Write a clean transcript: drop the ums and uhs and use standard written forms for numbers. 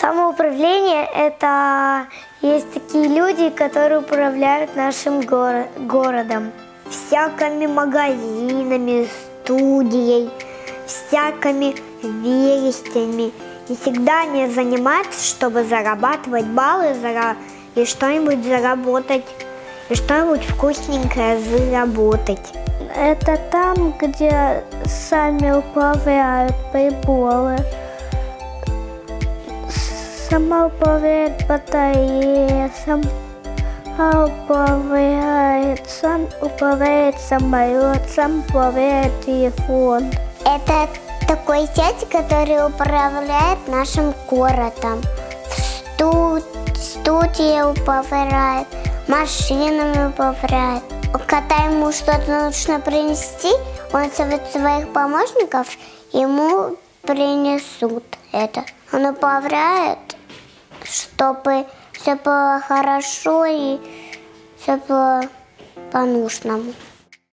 Самоуправление – это есть такие люди, которые управляют нашим городом. Всякими магазинами, студией, всякими ведомствами. И всегда они занимаются, чтобы зарабатывать баллы и что-нибудь заработать, и что-нибудь вкусненькое заработать. Это там, где сами управляют приборы. Сама управляет батарея, сам управляет самолет, сам управляет телефон. Это такой дядя, который управляет нашим городом. Студия управляет, машинами управляет. Когда ему что-то нужно принести, он зовет своих помощников, ему принесут это. Он управляет, чтобы все было хорошо и все было по-нужному.